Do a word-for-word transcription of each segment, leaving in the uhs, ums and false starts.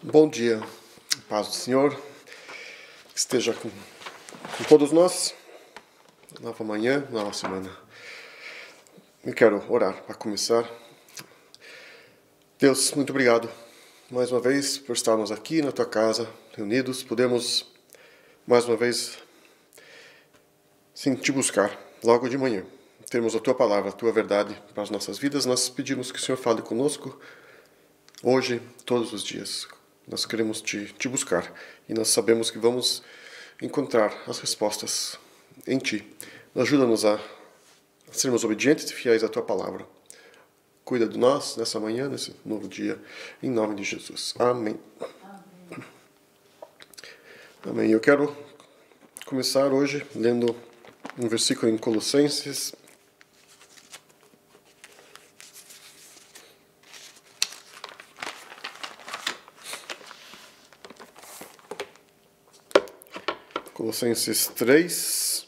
Bom dia, paz do Senhor, que esteja com, com todos nós, nova manhã, nova semana. Eu quero orar para começar. Deus, muito obrigado mais uma vez por estarmos aqui na Tua casa, reunidos. Podemos mais uma vez sim, Te buscar logo de manhã. Temos a Tua palavra, a Tua verdade para as nossas vidas. Nós pedimos que o Senhor fale conosco hoje, todos os dias. Nós queremos te, te buscar e nós sabemos que vamos encontrar as respostas em Ti. Ajuda-nos a, a sermos obedientes e fiéis à Tua palavra. Cuida de nós nessa manhã, nesse novo dia, em nome de Jesus. Amém. Amém. Amém. Eu quero começar hoje lendo um versículo em Colossenses. Colossenses três.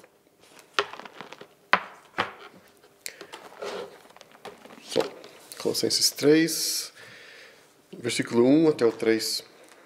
Só. Colossenses três, versículo um até o três.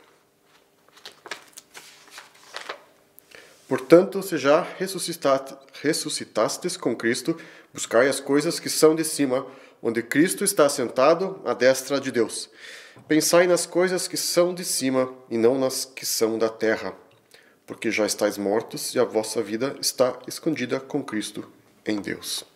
Portanto, se já ressuscitastes com Cristo, buscai as coisas que são de cima, onde Cristo está sentado à destra de Deus. Pensai nas coisas que são de cima e não nas que são da terra, porque já estáis mortos e a vossa vida está escondida com Cristo em Deus.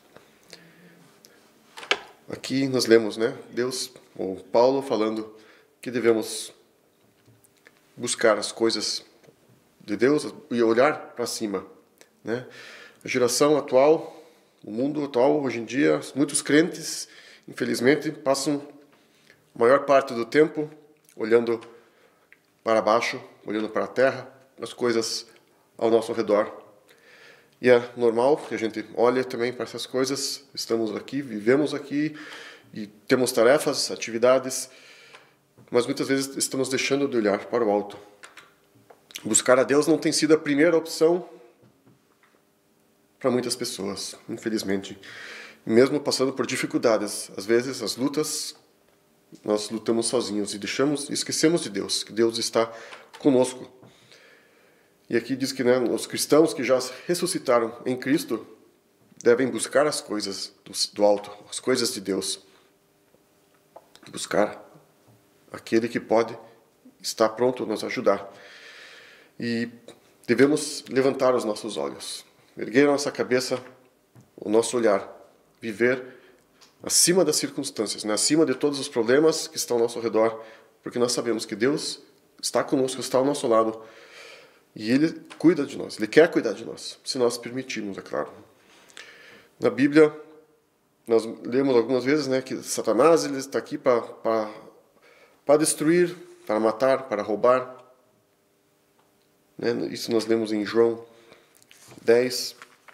Aqui nós lemos, né, Deus, ou Paulo falando que devemos buscar as coisas de Deus e olhar para cima, né? A geração atual, o mundo atual, hoje em dia, muitos crentes, infelizmente, passam a maior parte do tempo olhando para baixo, olhando para a terra, as coisas ao nosso redor. E é normal que a gente olhe também para essas coisas. Estamos aqui, vivemos aqui e temos tarefas, atividades, mas muitas vezes estamos deixando de olhar para o alto. Buscar a Deus não tem sido a primeira opção para muitas pessoas, infelizmente. Mesmo passando por dificuldades, às vezes as lutas, nós lutamos sozinhos e deixamos, esquecemos de Deus, que Deus está conosco. E aqui diz que, né, os cristãos que já ressuscitaram em Cristo devem buscar as coisas do, do alto, as coisas de Deus. Buscar aquele que pode estar pronto a nos ajudar. E devemos levantar os nossos olhos, erguer a nossa cabeça, o nosso olhar, viver acima das circunstâncias, né, acima de todos os problemas que estão ao nosso redor, porque nós sabemos que Deus está conosco, está ao nosso lado. E Ele cuida de nós, Ele quer cuidar de nós, se nós permitirmos, é claro. Na Bíblia, nós lemos algumas vezes, né, que Satanás ele está aqui para para destruir, para matar, para roubar. Né? Isso nós lemos em João dez.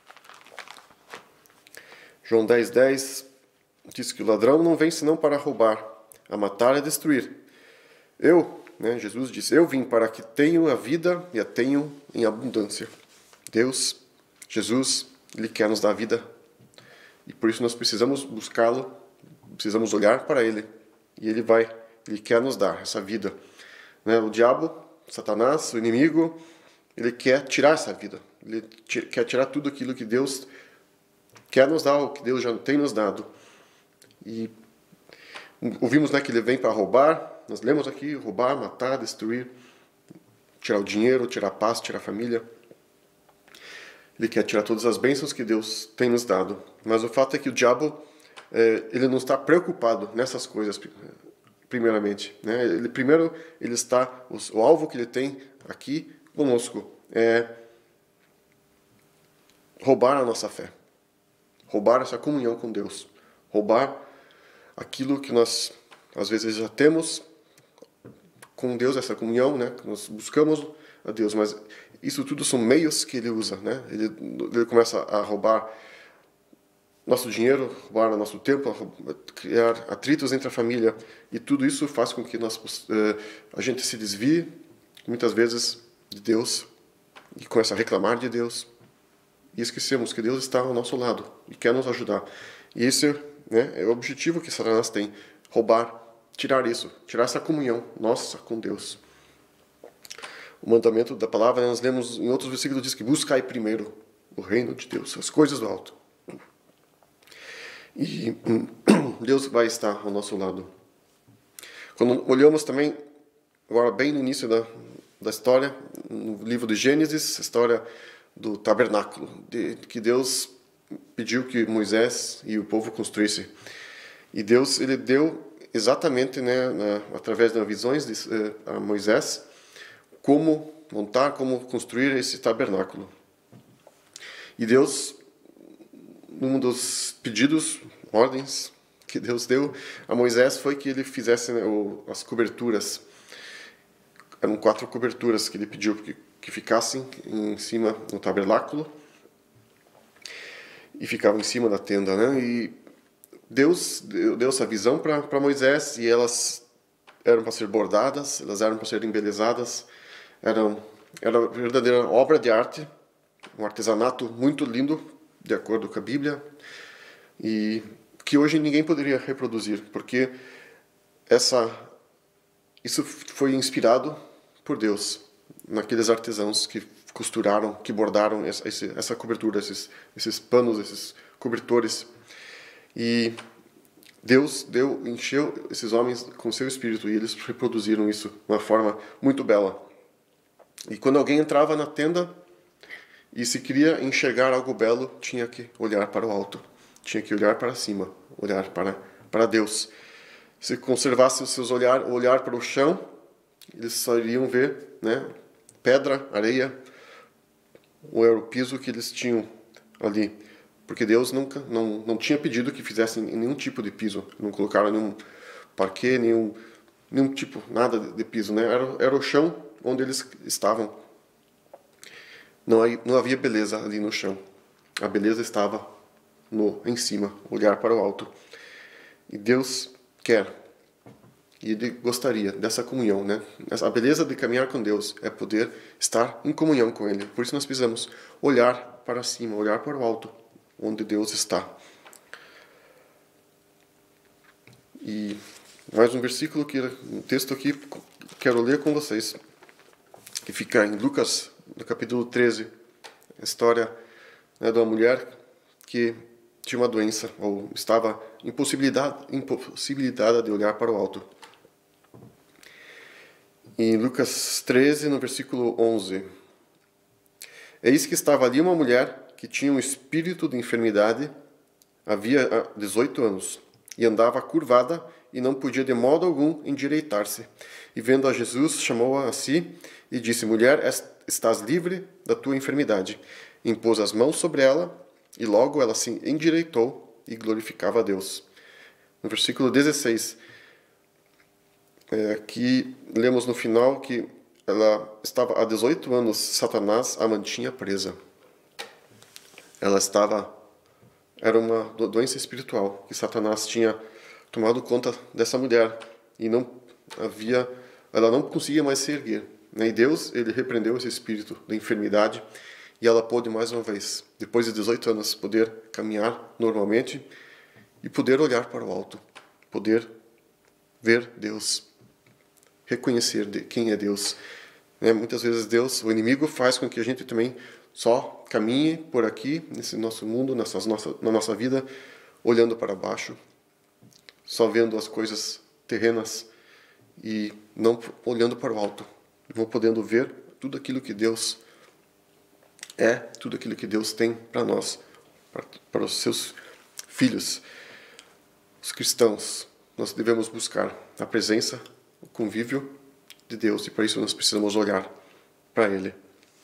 João dez, dez diz que o ladrão não vem senão para roubar, a matar e a destruir. Eu... Né? Jesus disse, eu vim para que tenham a vida e a tenham em abundância. Deus, Jesus, Ele quer nos dar a vida. E por isso nós precisamos buscá-lo, precisamos olhar para Ele. E Ele vai, Ele quer nos dar essa vida. Né? O diabo, Satanás, o inimigo, ele quer tirar essa vida. Ele quer tirar tudo aquilo que Deus quer nos dar, o que Deus já tem nos dado. E ouvimos, né, que ele vem para roubar. Nós lemos aqui, roubar, matar, destruir, tirar o dinheiro, tirar a paz, tirar a família. Ele quer tirar todas as bênçãos que Deus tem nos dado. Mas o fato é que o diabo, é, ele não está preocupado nessas coisas, primeiramente. Né? Ele, primeiro, ele está, o, o alvo que ele tem aqui conosco é roubar a nossa fé. Roubar essa comunhão com Deus. Roubar aquilo que nós, às vezes, já temos com Deus, essa comunhão, né? Nós buscamos a Deus, mas isso tudo são meios que ele usa, né? Ele, ele começa a roubar nosso dinheiro, roubar nosso tempo, criar atritos entre a família, e tudo isso faz com que nós, uh, a gente se desvie, muitas vezes, de Deus, e começa a reclamar de Deus, e esquecemos que Deus está ao nosso lado, e quer nos ajudar. E esse, né, é o objetivo que Satanás tem, roubar tirar isso, tirar essa comunhão nossa com Deus. O mandamento da palavra, nós lemos em outros versículos, diz que buscai primeiro o reino de Deus, as coisas do alto. E Deus vai estar ao nosso lado. Quando olhamos também, agora bem no início da, da história, no livro de Gênesis, a história do tabernáculo, de, que Deus pediu que Moisés e o povo construíssem. E Deus, ele deu exatamente, né, na, através das visões de, eh, a Moisés, como montar, como construir esse tabernáculo. E Deus, um dos pedidos, ordens que Deus deu a Moisés foi que ele fizesse, né, o, as coberturas. Eram quatro coberturas que ele pediu que, que ficassem em cima do tabernáculo e ficavam em cima da tenda, né? E Deus deu, deu essa visão para Moisés e elas eram para ser bordadas, elas eram para ser embelezadas, eram era uma verdadeira obra de arte, um artesanato muito lindo, de acordo com a Bíblia, e que hoje ninguém poderia reproduzir, porque essa, isso foi inspirado por Deus, naqueles artesãos que costuraram, que bordaram essa, essa cobertura, esses, esses panos, esses cobertores. E Deus deu, encheu esses homens com seu espírito e eles reproduziram isso de uma forma muito bela. E quando alguém entrava na tenda e se queria enxergar algo belo, tinha que olhar para o alto, tinha que olhar para cima, olhar para, para Deus. Se conservasse os seus olhar, olhar para o chão, eles só iriam ver, né, pedra, areia, ou era o piso que eles tinham ali. Porque Deus nunca, não, não tinha pedido que fizessem nenhum tipo de piso. Não colocaram nenhum parquet, nenhum, nenhum tipo, nada de piso, né? Era, era o chão onde eles estavam. Não, não havia beleza ali no chão. A beleza estava no, em cima, olhar para o alto. E Deus quer, e Ele gostaria dessa comunhão, né? A beleza de caminhar com Deus é poder estar em comunhão com Ele. Por isso nós precisamos olhar para cima, olhar para o alto, onde Deus está. E mais um versículo, que, um texto aqui, quero ler com vocês, que fica em Lucas, no capítulo treze, a história, né, de uma mulher que tinha uma doença, ou estava impossibilitada, impossibilitada de olhar para o alto. Em Lucas treze, no versículo onze, eis que estava ali uma mulher que tinha um espírito de enfermidade, havia dezoito anos, e andava curvada e não podia de modo algum endireitar-se. E vendo a Jesus, chamou-a a si e disse: mulher, estás livre da tua enfermidade. Impôs as mãos sobre ela e logo ela se endireitou e glorificava a Deus. No versículo dezesseis, é, aqui lemos no final que ela estava há dezoito anos, Satanás a mantinha presa. Ela estava, era uma doença espiritual que Satanás tinha tomado conta dessa mulher e não havia, ela não conseguia mais se erguer. E Deus, ele repreendeu esse espírito da enfermidade e ela pôde mais uma vez, depois de dezoito anos, poder caminhar normalmente e poder olhar para o alto, poder ver Deus, reconhecer quem é Deus. Muitas vezes Deus, o inimigo, faz com que a gente também só caminhe por aqui, nesse nosso mundo, nessas nossa, na nossa vida, olhando para baixo, só vendo as coisas terrenas e não olhando para o alto, não podendo ver tudo aquilo que Deus é, tudo aquilo que Deus tem para nós, para, para os seus filhos, os cristãos. Nós devemos buscar a presença, o convívio de Deus, e para isso nós precisamos olhar para Ele.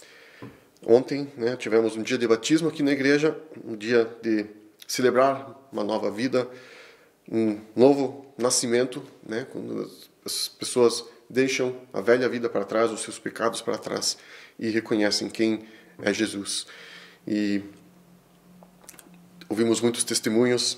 Ontem, né, tivemos um dia de batismo aqui na igreja, um dia de celebrar uma nova vida, um novo nascimento, né, quando as pessoas deixam a velha vida para trás, os seus pecados para trás, e reconhecem quem é Jesus. E ouvimos muitos testemunhos,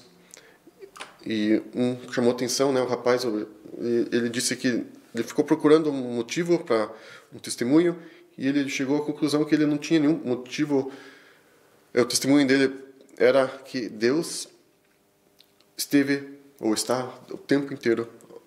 e um chamou atenção, né, o rapaz, ele disse que ele ficou procurando um motivo para um testemunho, e ele chegou à conclusão que ele não tinha nenhum motivo. O testemunho dele era que Deus esteve, ou está, o tempo inteiro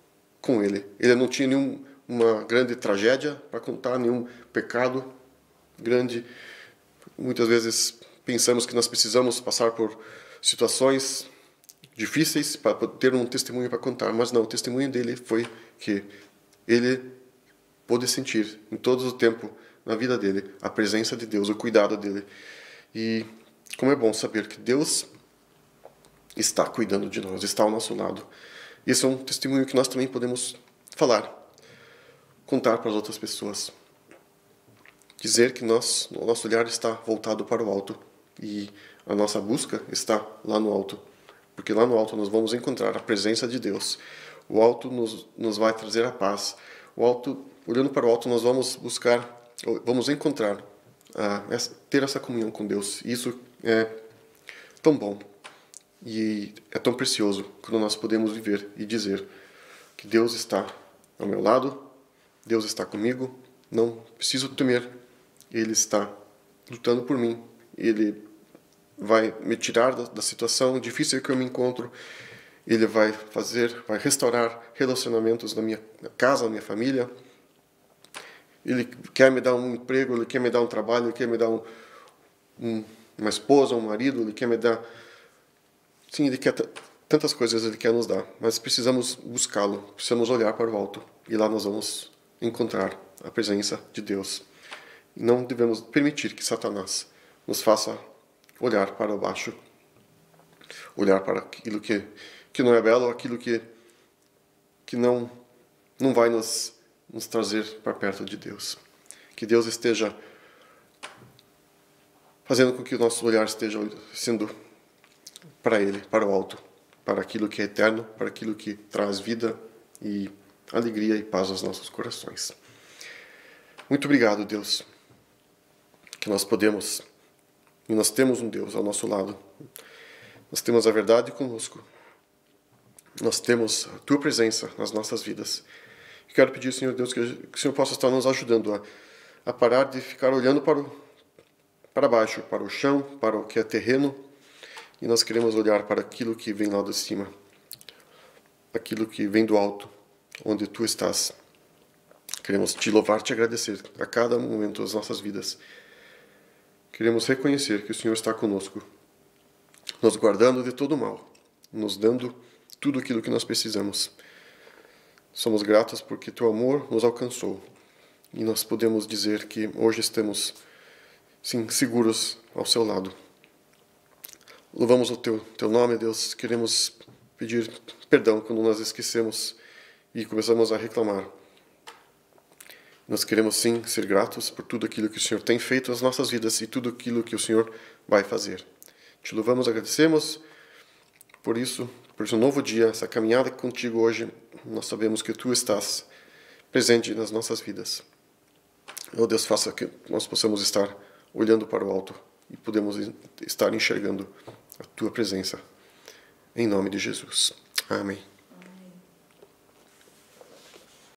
com Ele. Ele não tinha nenhuma grande tragédia para contar, nenhum pecado grande. Muitas vezes pensamos que nós precisamos passar por situações difíceis para ter um testemunho para contar, mas não, o testemunho dele foi que ele pôde sentir em todo o tempo na vida dele a presença de Deus, o cuidado dele. E como é bom saber que Deus está cuidando de nós, está ao nosso lado. Esse é um testemunho que nós também podemos falar, contar para as outras pessoas. Dizer que nós, o nosso olhar está voltado para o alto e a nossa busca está lá no alto. Porque lá no alto nós vamos encontrar a presença de Deus. O alto nos, nos vai trazer a paz. O alto, olhando para o alto, nós vamos buscar, vamos encontrar, ah, ter essa comunhão com Deus. E isso é tão bom e é tão precioso quando nós podemos viver e dizer que Deus está ao meu lado, Deus está comigo, não preciso temer, Ele está lutando por mim, Ele vai me tirar da, da situação difícil que eu me encontro, Ele vai fazer, vai restaurar relacionamentos na minha casa, na minha família. Ele quer me dar um emprego, Ele quer me dar um trabalho, Ele quer me dar um, um, uma esposa, um marido, Ele quer me dar... Sim, Ele quer tantas coisas, Ele quer nos dar, mas precisamos buscá-lo, precisamos olhar para o alto e lá nós vamos encontrar a presença de Deus. E não devemos permitir que Satanás nos faça olhar para baixo, olhar para aquilo que, que não é belo, aquilo que, que não, não vai nos, nos trazer para perto de Deus. Que Deus esteja fazendo com que o nosso olhar esteja sendo para Ele, para o alto, para aquilo que é eterno, para aquilo que traz vida e alegria e paz aos nossos corações. Muito obrigado, Deus, que nós podemos, e nós temos um Deus ao nosso lado. Nós temos a verdade conosco. Nós temos a Tua presença nas nossas vidas. E quero pedir, Senhor Deus, que o Senhor possa estar nos ajudando a, a parar de ficar olhando para, o, para baixo, para o chão, para o que é terreno, e nós queremos olhar para aquilo que vem lá de cima, aquilo que vem do alto, onde Tu estás. Queremos Te louvar, Te agradecer a cada momento das nossas vidas. Queremos reconhecer que o Senhor está conosco, nos guardando de todo mal, nos dando tudo aquilo que nós precisamos. Somos gratos porque Teu amor nos alcançou e nós podemos dizer que hoje estamos, sim, seguros ao Seu lado. Louvamos o Teu, teu nome, Deus. Queremos pedir perdão quando nós esquecemos e começamos a reclamar. Nós queremos, sim, ser gratos por tudo aquilo que o Senhor tem feito nas nossas vidas e tudo aquilo que o Senhor vai fazer. Te louvamos, agradecemos por isso, por esse novo dia, essa caminhada contigo hoje. Nós sabemos que Tu estás presente nas nossas vidas. Oh Deus, faça que nós possamos estar olhando para o alto e podemos estar enxergando a Tua presença. Em nome de Jesus. Amém.